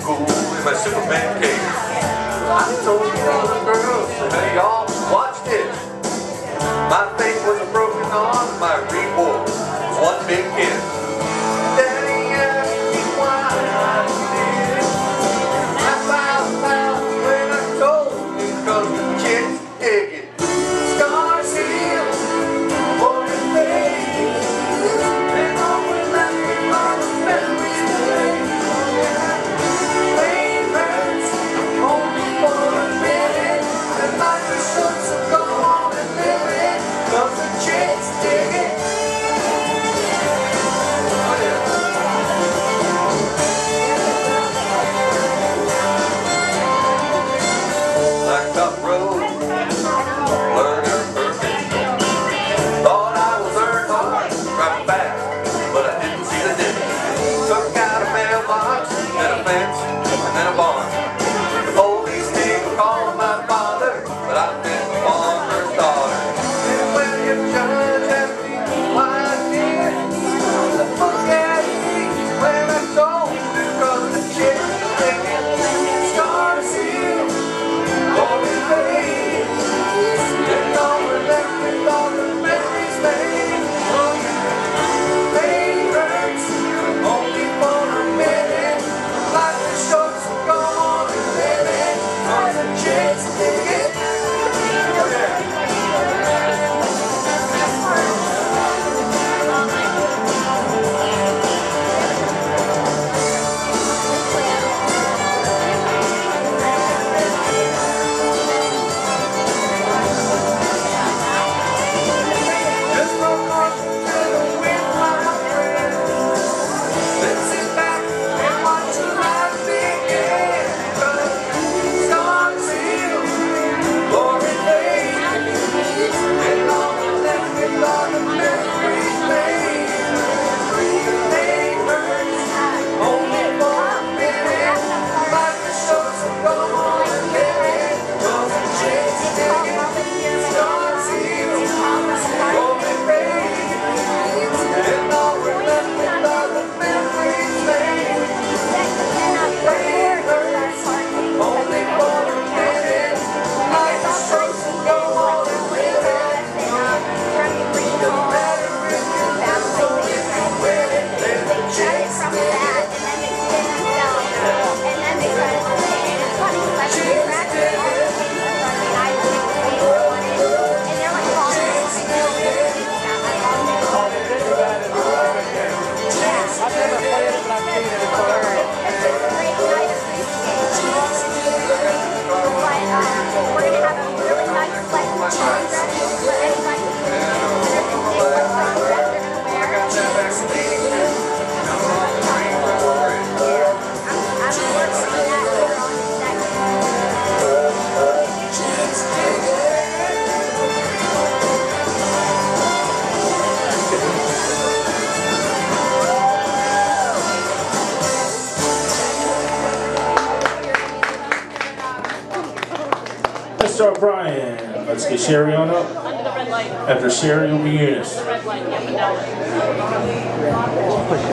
cool in my Superman cape. I told the other girls, hey y'all, watch this. My face was a broken arm, my reward was one big kiss. Daddy asked me why I did it. I found out when I told him, 'cause the chicks dig it. Scars heal, for the face, and always let me on the memories play. Pain hurts, only for a minute, and life is short, so go on and live it, 'cause the chicks dig it. Blacktop road, learner perfect. Thought I was earned hard, driving fast, but I didn't see the difference. Took out a mailbox, then a fence, and then a barn. The police came and called my father, but I've been the farmer's daughter. And when your judge asked me why I did, look at me when I told you, 'cause the chicks dig it. Scars heal, glory fades, and all we're left with all the memories made. Pain hurts, only for a minute. Life is short, so go on and live it, 'cause the chicks dig it. Just from Washington to the wind, my friend. Let's sit back and watch the life begin. 'Cause scars heal, glory fades, and all we're left with are the memories made. Pain hurts, only for a minute. Life is short, so go on and live it, 'cause the chicks dig it. Scars heal, glory fades, and all we're left with are the memories made. Pain hurts, only for a minute. Life is short, so go on and live it. No matter if you lose or if you win it, let the chicks dig it. Mr. O'Brien, let's get Sherry on up. Under the red light. After Sherry will be Eunice. The red light, yep, and down.